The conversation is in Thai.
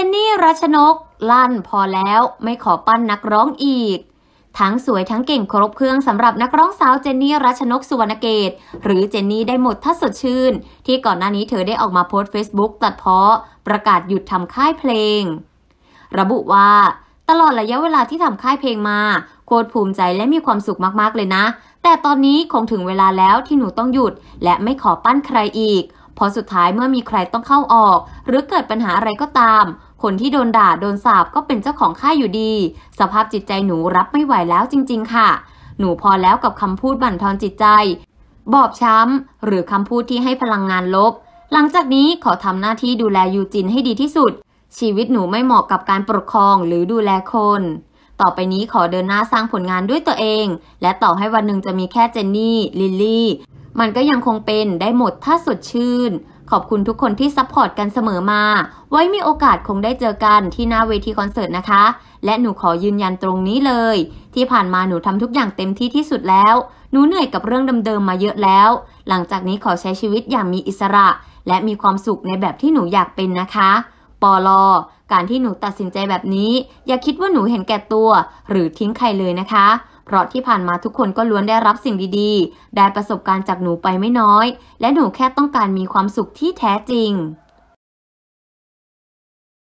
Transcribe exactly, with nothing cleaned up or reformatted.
นนี่รัชนกลั่นพอแล้วไม่ขอปั้นนักร้องอีกทั้งสวยทั้งเก่งครบเครื่องสำหรับนักร้องสาวเจนนี่รัชนกสุวรรณเกตหรือเจนนี่ได้หมดถ้าสดชื่นที่ก่อนหน้านี้เธอได้ออกมาโพสต์ Facebook ตัดพ้อประกาศหยุดทำค่ายเพลงระบุว่าตลอดระยะเวลาที่ทำค่ายเพลงมาโคตรภูมิใจและมีความสุขมากๆเลยนะแต่ตอนนี้คงถึงเวลาแล้วที่หนูต้องหยุดและไม่ขอปั้นใครอีกเพราะสุดท้ายเมื่อมีใครต้องเข้าออกหรือเกิดปัญหาอะไรก็ตามคนที่โดนด่าโดนสาปก็เป็นเจ้าของค่ายอยู่ดีสภาพจิตใจหนูรับไม่ไหวแล้วจริงๆค่ะหนูพอแล้วกับคำพูดบั่นทอนจิตใจบอบช้ำหรือคำพูดที่ให้พลังงานลบหลังจากนี้ขอทำหน้าที่ดูแลยูจินให้ดีที่สุดชีวิตหนูไม่เหมาะกับการปกครองหรือดูแลคนต่อไปนี้ขอเดินหน้าสร้างผลงานด้วยตัวเองและต่อให้วันหนึ่งจะมีแค่เจนนี่ลิลลี่มันก็ยังคงเป็นได้หมดถ้าสดชื่นขอบคุณทุกคนที่ซัพพอร์ตกันเสมอมาไว้มีโอกาสคงได้เจอกันที่หน้าเวทีคอนเสิร์ตนะคะและหนูขอยืนยันตรงนี้เลยที่ผ่านมาหนูทำทุกอย่างเต็มที่ที่สุดแล้วหนูเหนื่อยกับเรื่องเดิมๆมาเยอะแล้วหลังจากนี้ขอใช้ชีวิตอย่างมีอิสระและมีความสุขในแบบที่หนูอยากเป็นนะคะปลการที่หนูตัดสินใจแบบนี้อย่าคิดว่าหนูเห็นแก่ตัวหรือทิ้งใครเลยนะคะเพราะที่ผ่านมาทุกคนก็ล้วนได้รับสิ่งดีๆได้ประสบการณ์จากหนูไปไม่น้อยและหนูแค่ต้องการมีความสุขที่แท้จริง